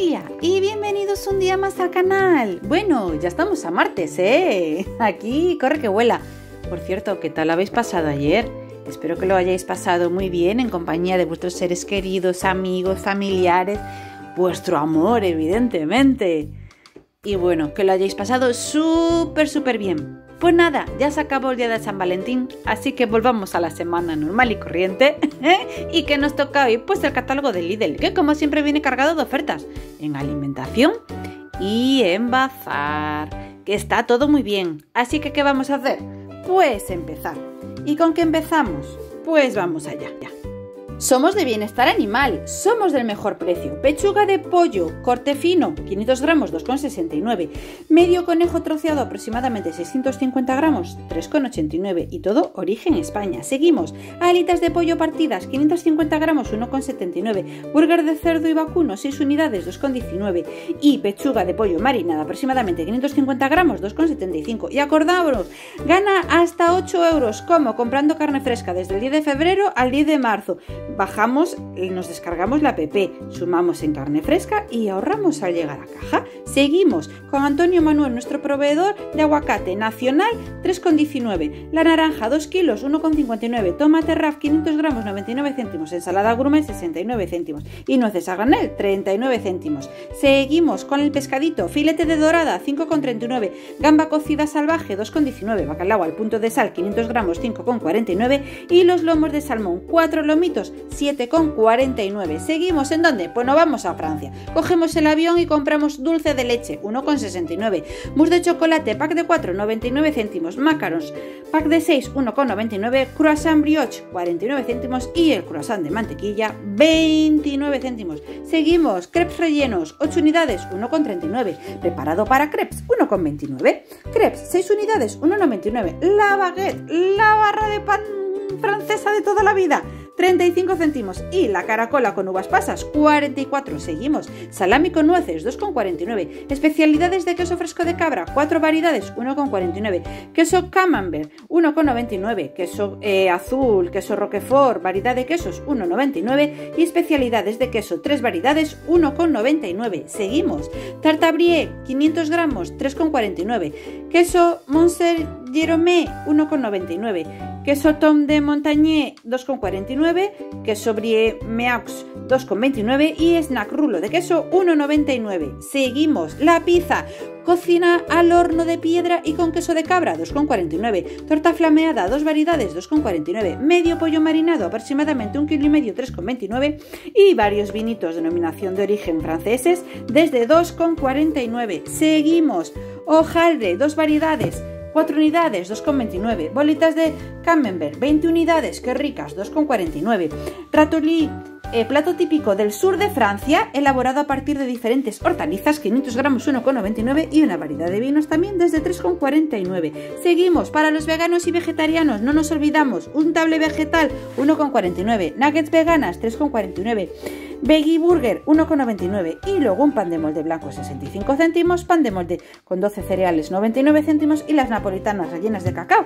familia y bienvenidos un día más al canal. Bueno, ya estamos a martes, Aquí corre que vuela. Por cierto, ¿qué tal habéis pasado ayer? Espero que lo hayáis pasado muy bien en compañía de vuestros seres queridos, amigos, familiares, vuestro amor, evidentemente. Y bueno, que lo hayáis pasado súper bien. Pues nada, ya se acabó el día de San Valentín, así que volvamos a la semana normal y corriente. Y que nos toca hoy pues el catálogo de Lidl, que como siempre viene cargado de ofertas en alimentación y en bazar, que está todo muy bien. Así que ¿qué vamos a hacer? Pues empezar. ¿Y con qué empezamos? Pues vamos allá. Somos de bienestar animal, somos del mejor precio. Pechuga de pollo, corte fino, 500 gramos, 2,69. Medio conejo troceado, aproximadamente 650 gramos, 3,89. Y todo origen España. Seguimos. Alitas de pollo partidas, 550 gramos, 1,79. Burger de cerdo y vacuno, 6 unidades, 2,19. Y pechuga de pollo marinada, aproximadamente 550 gramos, 2,75. Y acordaos, gana hasta 8 euros, como comprando carne fresca desde el 10 de febrero al 10 de marzo. Bajamos, nos descargamos la app, sumamos en carne fresca y ahorramos al llegar a caja. Seguimos con Antonio Manuel, nuestro proveedor de aguacate nacional, 3,19. La naranja, 2 kilos, 1,59. Tomate RAF, 500 gramos, 99 céntimos. Ensalada gourmet, 69 céntimos. Y nueces a granel, 39 céntimos. Seguimos con el pescadito, filete de dorada, 5,39. Gamba cocida salvaje, 2,19. Bacalao al punto de sal, 500 gramos, 5,49. Y los lomos de salmón, 4 lomitos, 7,49. ¿Seguimos en dónde? Pues nos vamos a Francia. Cogemos el avión y compramos dulce de leche, 1,69. Mousse de chocolate, pack de 4, 99 céntimos. Macarons, pack de 6, 1,99. Croissant brioche, 49 céntimos. Y el croissant de mantequilla, 29 céntimos. Seguimos. Crepes rellenos, 8 unidades, 1,39. Preparado para crepes, 1,29. Crepes, 6 unidades, 1,99. La baguette, la barra de pan francesa de toda la vida, 35 céntimos. Y la caracola con uvas pasas, 44. Seguimos. Salami con nueces, 2,49. Especialidades de queso fresco de cabra, 4 variedades, 1,49. Queso camembert, 1,99. Queso azul, queso roquefort, variedad de quesos, 1,99. Y especialidades de queso, 3 variedades, 1,99. Seguimos. Tarta brie, 500 gramos, 3,49. Queso Montserrat Jerome, 1,99. Queso Tom de Montañé, 2,49. Queso Brie Meaux, 2,29. Y snack rulo de queso, 1,99. Seguimos. La pizza, cocina al horno de piedra y con queso de cabra, 2,49. Torta flameada, 2 variedades, 2,49. Medio pollo marinado, aproximadamente 1,5 kg, 3,29. Y varios vinitos de denominación de origen franceses, desde 2,49. Seguimos. Hojaldre, 2 variedades, 4 unidades, 2,29. Bolitas de camembert, 20 unidades, qué ricas, 2,49. Ratatouille, plato típico del sur de Francia, elaborado a partir de diferentes hortalizas, 500 gramos, 1,99. Y una variedad de vinos también desde 3,49. Seguimos. Para los veganos y vegetarianos, no nos olvidamos, un table vegetal, 1,49. Nuggets veganas, 3,49. Veggie Burger, 1,99. Y luego un pan de molde blanco, 65 céntimos. Pan de molde con 12 cereales, 99 céntimos. Y las napolitanas rellenas de cacao,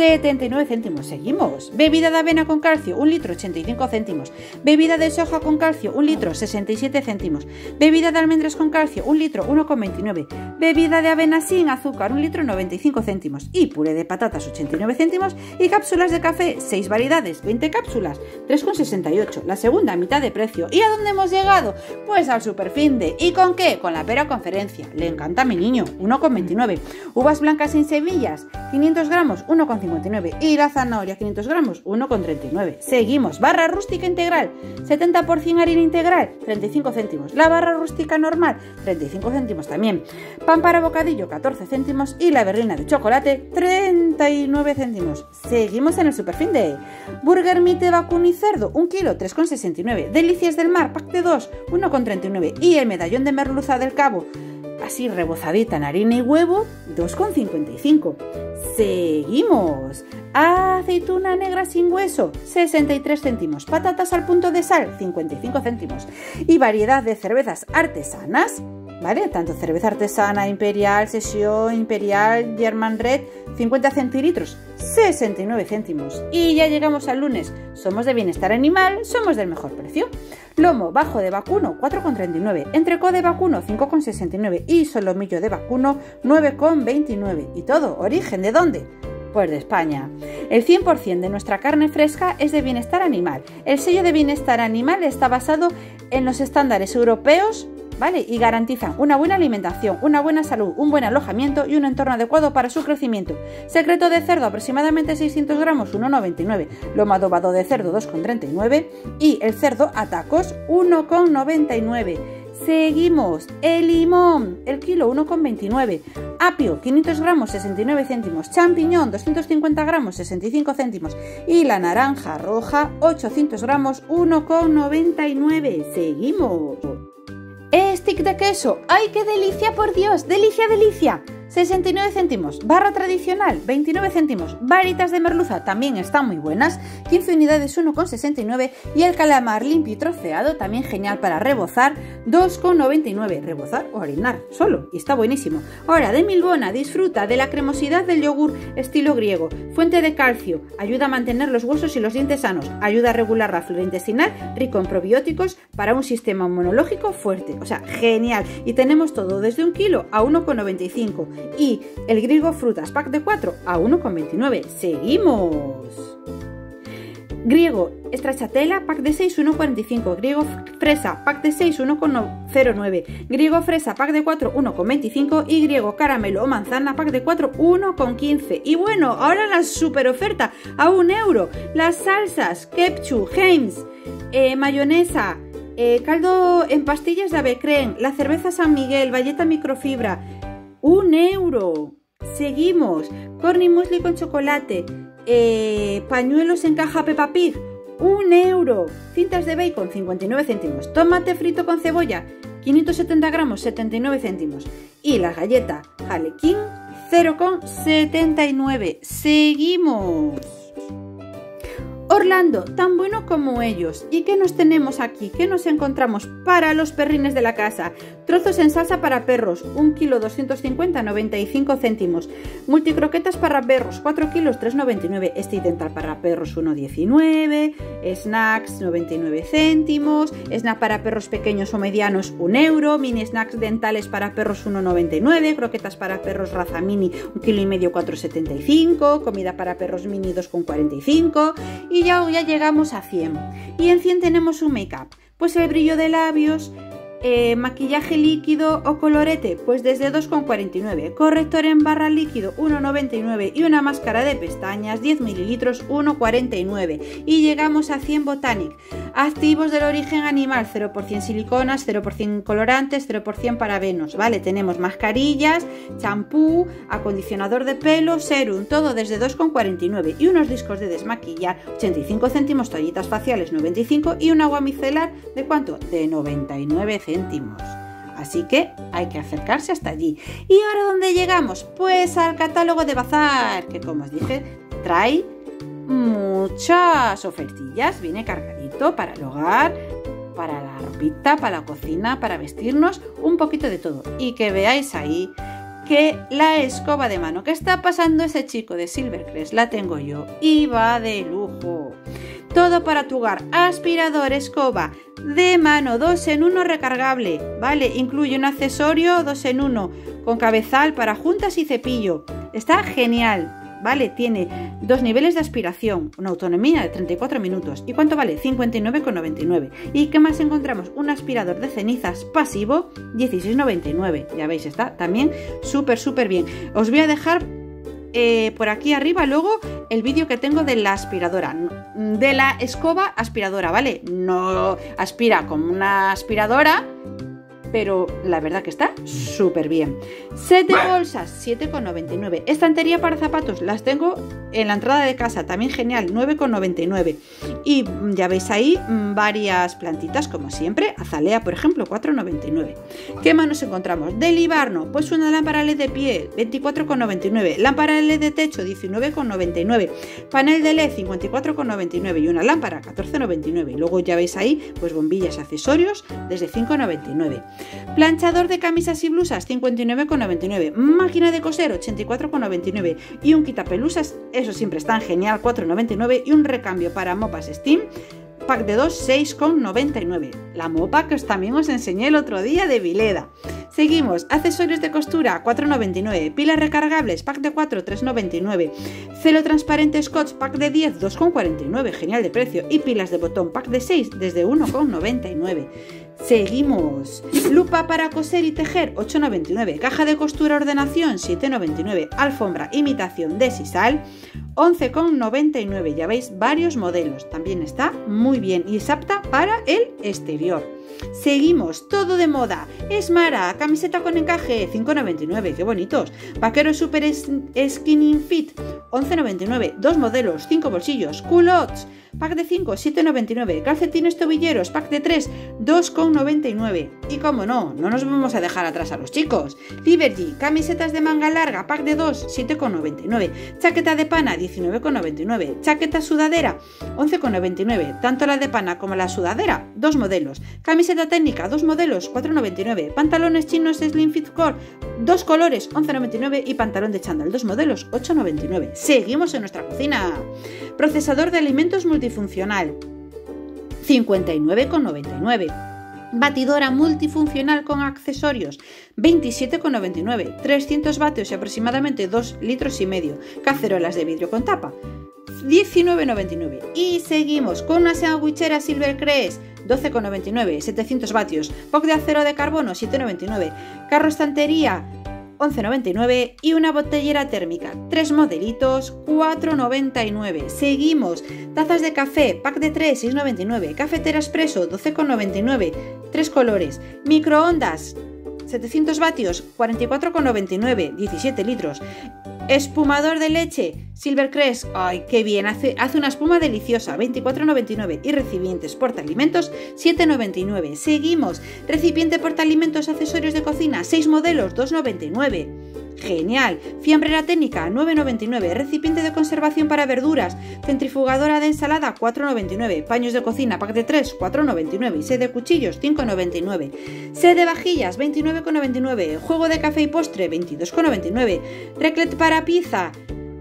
79 céntimos. Seguimos. Bebida de avena con calcio, 1 litro, 85 céntimos. Bebida de soja con calcio, 1 litro, 67 céntimos. Bebida de almendras con calcio, 1 litro, 1,29. Bebida de avena sin azúcar, 1 litro, 95 céntimos. Y puré de patatas, 89 céntimos. Y cápsulas de café, 6 variedades, 20 cápsulas, 3,68. La segunda mitad de precio. ¿Y a dónde hemos llegado? Pues al Superfinde. ¿Y con qué? Con la pera conferencia. Le encanta a mi niño, 1,29. Uvas blancas sin semillas, 500 gramos, 1,59. Y la zanahoria, 500 gramos, 1,39. Seguimos. Barra rústica integral, 70% harina integral, 35 céntimos. La barra rústica normal, 35 céntimos también. Pan para bocadillo, 14 céntimos. Y la berlina de chocolate, 39 céntimos. Seguimos en el Superfinde. Burger meat de vacuno y cerdo, 1 kilo, 3,69. Delicias del mar, pack de 2, 1,39. Y el medallón de merluza del Cabo, así rebozadita en harina y huevo, 2,55. Seguimos. Aceituna negra sin hueso, 63 céntimos. Patatas al punto de sal, 55 céntimos. Y variedad de cervezas artesanas, ¿vale? Tanto cerveza artesana, Imperial, Session, Imperial, German Red, 50 centilitros, 69 céntimos. Y ya llegamos al lunes. Somos de bienestar animal, somos del mejor precio. Lomo bajo de vacuno, 4,39. Entrecot de vacuno, 5,69. Y solomillo de vacuno, 9,29. ¿Y todo? ¿Origen de dónde? Pues de España. El 100% de nuestra carne fresca es de bienestar animal. El sello de bienestar animal está basado en los estándares europeos, ¿vale? Y garantizan una buena alimentación, una buena salud, un buen alojamiento y un entorno adecuado para su crecimiento. Secreto de cerdo, aproximadamente 600 gramos, 1,99. Lomo adobado de cerdo, 2,39. Y el cerdo a tacos, 1,99. Seguimos. El limón, el kilo, 1,29. Apio, 500 gramos, 69 céntimos. Champiñón, 250 gramos, 65 céntimos. Y la naranja roja, 800 gramos, 1,99. Seguimos. Stick de queso. ¡Ay, qué delicia, por Dios! ¡Delicia, delicia! 69 céntimos. Barra tradicional, 29 céntimos. Varitas de merluza también están muy buenas, 15 unidades, 1,69. Y el calamar limpio y troceado, también genial para rebozar, 2,99. Rebozar o harinar solo, y está buenísimo. Ahora, de Milbona, disfruta de la cremosidad del yogur estilo griego. Fuente de calcio, ayuda a mantener los huesos y los dientes sanos, ayuda a regular la flora intestinal, rico en probióticos para un sistema inmunológico fuerte. O sea, genial. Y tenemos todo desde 1 kilo a 1,95. Y el griego frutas pack de 4 a 1,29. Seguimos. Griego stracciatella pack de 6, 1,45. Griego fresa pack de 6, 1,09. Griego fresa pack de 4, 1,25. Y griego caramelo o manzana pack de 4, 1,15. Y bueno, ahora la super oferta a 1 euro. Las salsas ketchup, Heinz, mayonesa, caldo en pastillas de ave creme, la cerveza San Miguel, bayeta microfibra, 1 euro. Seguimos. Corny muesli con chocolate, pañuelos en caja Peppa Pig, 1 euro. Cintas de bacon, 59 céntimos. Tomate frito con cebolla, 570 gramos, 79 céntimos. Y la galleta Harlequin, 0,79. Seguimos. Orlando, tan bueno como ellos. ¿Y qué nos tenemos aquí? ¿Qué nos encontramos para los perrines de la casa? Trozos en salsa para perros, 1 kilo 250, 95 céntimos. Multicroquetas para perros, 4 kilos 3,99. Stick dental para perros, 1,19. Snacks, 99 céntimos. Snack para perros pequeños o medianos, 1 euro. Mini snacks dentales para perros, 1,99. Croquetas para perros raza mini, 1,5 kg, 4,75. Comida para perros mini, 2,45. Y ya llegamos a 100. Y en 100 tenemos un make-up. Pues el brillo de labios, maquillaje líquido o colorete, pues desde 2,49. Corrector en barra líquido, 1,99. Y una máscara de pestañas, 10 mililitros, 1,49. Y llegamos a 100 Botanic. Activos del origen animal, 0% siliconas, 0% colorantes, 0% parabenos, ¿vale? Tenemos mascarillas, champú, acondicionador de pelo, serum, todo desde 2,49. Y unos discos de desmaquillar, 85 céntimos, toallitas faciales, 95. Y un agua micelar, ¿de cuánto? De 99 céntimos. Así que hay que acercarse hasta allí. ¿Y ahora dónde llegamos? Pues al catálogo de Bazar, que como os dije, trae muchas ofertillas. Viene cargadito para el hogar, para la ropita, para la cocina, para vestirnos, un poquito de todo. Y que veáis ahí que la escoba de mano que está pasando ese chico de Silvercrest la tengo yo y va de lujo. Todo para tu hogar. Aspirador, escoba de mano, 2 en 1 recargable, ¿vale? Incluye un accesorio 2 en 1 con cabezal para juntas y cepillo. Está genial, ¿vale? Tiene 2 niveles de aspiración, una autonomía de 34 minutos. ¿Y cuánto vale? 59,99. ¿Y qué más encontramos? Un aspirador de cenizas pasivo, 16,99. Ya veis, está también súper bien. Os voy a dejar por aquí arriba luego el vídeo que tengo de la aspiradora, de la escoba aspiradora, ¿vale? No aspira como una aspiradora, pero la verdad que está súper bien. Set de bolsas, 7,99. Estantería para zapatos, las tengo en la entrada de casa, también genial, 9,99. Y ya veis ahí varias plantitas como siempre. Azalea, por ejemplo, 4,99. ¿Qué más nos encontramos? Del Libarno, pues una lámpara LED de pie, 24,99. Lámpara LED de techo, 19,99. Panel de LED, 54,99. Y una lámpara, 14,99. Y luego ya veis ahí pues bombillas y accesorios desde 5,99. Planchador de camisas y blusas, 59,99. Máquina de coser, 84,99. Y un quitapelusas, eso siempre está genial, 4,99. Y un recambio para mopas Steam, pack de 2, 6,99. La mopa que también os enseñé el otro día de Vileda. Seguimos, accesorios de costura, 4,99. Pilas recargables, pack de 4, 3,99. Celo transparente Scotch, pack de 10, 2,49. Genial de precio. Y pilas de botón, pack de 6, desde 1,99. Seguimos, lupa para coser y tejer, 8,99. Caja de costura ordenación, 7,99. Alfombra imitación de sisal, 11,99. Ya veis varios modelos. También está muy bien y es apta para el exterior. Seguimos, todo de moda. Esmara, camiseta con encaje, 5,99. Qué bonitos. Vaquero super skinny fit, 11,99. Dos modelos, 5 bolsillos. Culottes, pack de 5, 7,99. Calcetines tobilleros, pack de 3, 2,99. Y como no nos vamos a dejar atrás a los chicos. Liberty, camisetas de manga larga, pack de 2, 7,99. Chaqueta de pana, 19,99. Chaqueta sudadera, 11,99. Tanto la de pana como la sudadera, dos modelos. Camiseta técnica, dos modelos, 4,99. Pantalones chinos Slim Fit Core, dos colores, 11,99. Y pantalón de chándal, dos modelos, 8,99. Seguimos en nuestra cocina. Procesador de alimentos multifuncional, 59,99. Batidora multifuncional con accesorios, 27,99. 300 vatios y aproximadamente 2,5 litros. Cacerolas de vidrio con tapa, 19,99. Y seguimos con una sandwichera Silvercrest, 12,99. 700 vatios. Poc de acero de carbono, 7,99. Carro estantería, 11,99. Y una botellera térmica, 3 modelitos, 4,99. Seguimos, tazas de café, pack de 3, 6,99. Cafetera expreso, 12,99. 3 colores. Microondas, 700 vatios, 44,99. 17 litros. Espumador de leche Silvercrest, ¡ay qué bien! Hace una espuma deliciosa, 24,99. Y recipientes portaalimentos, 7,99. Seguimos, recipiente portaalimentos accesorios de cocina, 6 modelos, 2,99. Genial. Fiambrera técnica, 9,99. Recipiente de conservación para verduras, centrifugadora de ensalada, 4,99. Paños de cocina, pack de 3, 4,99. Y set de cuchillos, 5,99. Set de vajillas, 29,99. Juego de café y postre, 22,99. Raclette para pizza,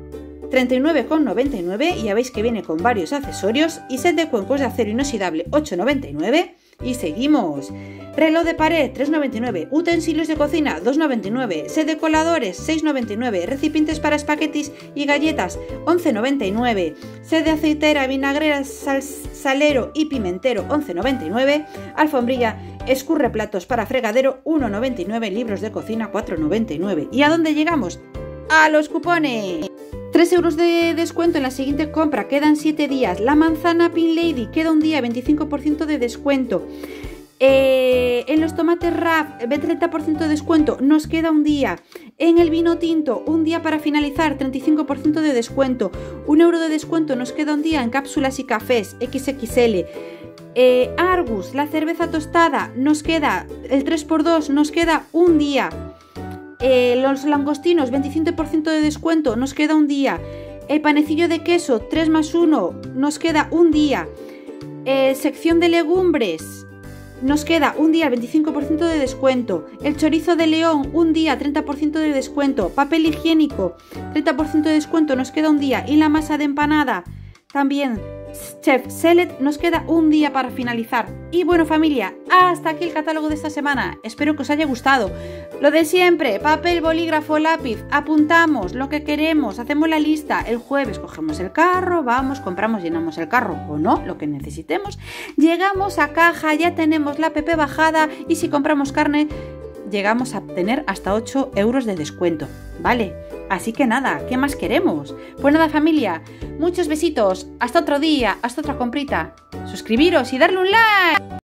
39,99. Y ya veis que viene con varios accesorios. Y set de cuencos de acero inoxidable, 8,99. Y seguimos, reloj de pared, 3,99. Utensilios de cocina, 2,99. Set de coladores, 6,99. Recipientes para espaguetis y galletas, 11,99. Set de aceitera, vinagrera, salero y pimentero, 11,99. Alfombrilla, escurreplatos para fregadero, 1,99. Libros de cocina, 4,99. ¿Y a dónde llegamos? ¡A los cupones! 3 euros de descuento en la siguiente compra, quedan 7 días. La manzana Pin Lady queda un día, 25% de descuento. En los tomates RAF, 30% de descuento, nos queda un día. En el vino tinto, un día para finalizar, 35% de descuento. 1 euro de descuento, nos queda un día en cápsulas y cafés, XXL. Argus, la cerveza tostada, nos queda el 3x2, nos queda un día. Los langostinos, 25% de descuento, nos queda un día. El panecillo de queso, 3+1, nos queda un día. Sección de legumbres, nos queda un día, 25% de descuento. El chorizo de león, un día, 30% de descuento. Papel higiénico, 30% de descuento, nos queda un día. Y la masa de empanada, también Chef Select, nos queda un día para finalizar. Y bueno, familia, hasta aquí el catálogo de esta semana. Espero que os haya gustado. Lo de siempre, papel, bolígrafo, lápiz, apuntamos lo que queremos, hacemos la lista. El jueves cogemos el carro, vamos, compramos, llenamos el carro o no, lo que necesitemos. Llegamos a caja, ya tenemos la app bajada y si compramos carne, llegamos a tener hasta 8 euros de descuento, ¿vale? Así que nada, ¿qué más queremos? Pues nada, familia, muchos besitos, hasta otro día, hasta otra comprita. Suscribiros y darle un like.